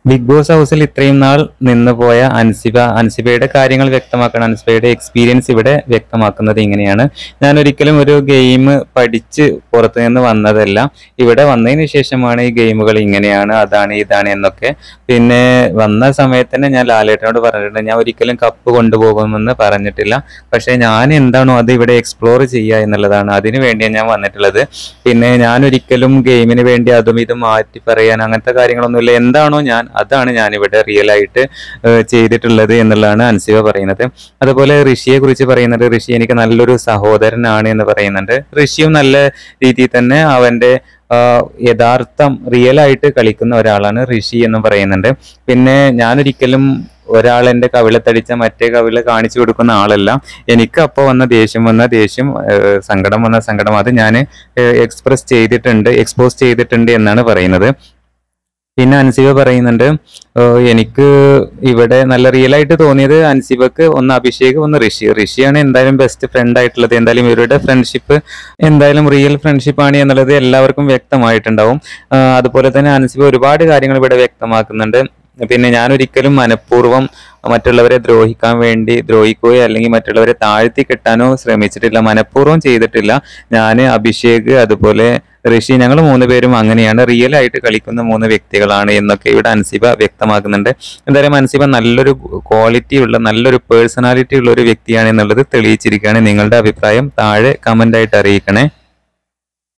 Big boss ഹൗസിൽ ഇത്രയും നാൾ നിന്ന് പോയ അൻസിബയുടെ കാര്യങ്ങൾ വ്യക്തമാക്കണം. അൻസിബയുടെ എക്സ്പീരിയൻസ് ഇവിടെ വ്യക്തമാക്കുന്നത് ഇങ്ങനെയാണ്. ഞാൻ ഒരിക്കലും ഒരു ഗെയിം പഠിച്ച് പുറത്തു നിന്ന് വന്നതല്ല. ഇവിടെ വന്നതിന് ശേഷമാണ് ഈ ഗെയിമുകൾ ഇങ്ങനെയാണ്, അതാണ് ഇതാണ് എന്നൊക്കെ. പിന്നെ വന്ന സമയത്ത് തന്നെ ഞാൻ ലാലേട്ടനോട് പറഞ്ഞിട്ടുണ്ട്, ഞാൻ ഒരിക്കലും കപ്പ് കൊണ്ടുപോകുമെന്ന് പറഞ്ഞിട്ടില്ല. പക്ഷെ ഞാൻ എന്താണോ അത് ഇവിടെ എക്സ്പ്ലോർ ചെയ്യുക എന്നുള്ളതാണ്, അതിനു വേണ്ടിയാണ് ഞാൻ വന്നിട്ടുള്ളത്. പിന്നെ ഞാൻ ഒരിക്കലും ഗെയിമിന് വേണ്ടി അതും ഇതും മാറ്റി പറയാൻ അങ്ങനത്തെ കാര്യങ്ങളൊന്നുമില്ല. എന്താണോ അതാണ് ഞാനിവിടെ റിയൽ ആയിട്ട് ചെയ്തിട്ടുള്ളത് എന്നുള്ളതാണ് അൻസിബ പറയുന്നത്. അതുപോലെ ഋഷിയെ കുറിച്ച് പറയുന്നുണ്ട്, ഋഷി എനിക്ക് നല്ലൊരു സഹോദരനാണ് എന്ന് പറയുന്നുണ്ട്. ഋഷിയും നല്ല രീതിയിൽ തന്നെ അവന്റെ യഥാർത്ഥം റിയൽ ആയിട്ട് കളിക്കുന്ന ഒരാളാണ് ഋഷി എന്ന് പറയുന്നുണ്ട്. പിന്നെ ഞാനൊരിക്കലും ഒരാൾ എൻ്റെ കവിളത്തടിച്ച മറ്റേ കവിള കാണിച്ചു കൊടുക്കുന്ന ആളല്ല. എനിക്ക് അപ്പോൾ വന്ന ദേഷ്യം സങ്കടം വന്ന സങ്കടം അത് ഞാൻ എക്സ്പോസ് ചെയ്തിട്ടുണ്ട് എന്നാണ് പറയുന്നത്. പിന്നെ അൻസിബ പറയുന്നുണ്ട്, എനിക്ക് ഇവിടെ നല്ല റിയൽ ആയിട്ട് തോന്നിയത് അൻസിബക്ക് ഒന്ന് അഭിഷേക് ഒന്ന് ഋഷിയാണ് എന്തായാലും ബെസ്റ്റ് ഫ്രണ്ട് ആയിട്ടുള്ളത്. എന്തായാലും ഇവരുടെ ഫ്രണ്ട്ഷിപ്പ് എന്തായാലും റിയൽ ഫ്രണ്ട്ഷിപ്പാണ് എന്നുള്ളത് എല്ലാവർക്കും വ്യക്തമായിട്ടുണ്ടാവും. അതുപോലെ തന്നെ അൻസിബ ഒരുപാട് കാര്യങ്ങൾ ഇവിടെ വ്യക്തമാക്കുന്നുണ്ട്. പിന്നെ ഞാൻ ഒരിക്കലും മനഃപൂർവ്വം മറ്റുള്ളവരെ ദ്രോഹിക്കുകയോ അല്ലെങ്കിൽ മറ്റുള്ളവരെ താഴ്ത്തി കെട്ടാനോ ശ്രമിച്ചിട്ടില്ല, മനഃപൂർവ്വം ചെയ്തിട്ടില്ല. ഞാൻ അഭിഷേക് അതുപോലെ ഋഷി ഞങ്ങൾ 3 പേരും അങ്ങനെയാണ്, റിയൽ ആയിട്ട് കളിക്കുന്ന 3 വ്യക്തികളാണ് എന്നൊക്കെ ഇവിടെ അൻസിബ വ്യക്തമാക്കുന്നുണ്ട്. എന്തായാലും അൻസിബ നല്ലൊരു ക്വാളിറ്റി ഉള്ള നല്ലൊരു പേഴ്സണാലിറ്റി ഉള്ള ഒരു വ്യക്തിയാണ് എന്നുള്ളത് തെളിയിച്ചിരിക്കുകയാണ്. നിങ്ങളുടെ അഭിപ്രായം താഴെ കമന്റ് ആയിട്ട് അറിയിക്കണേ.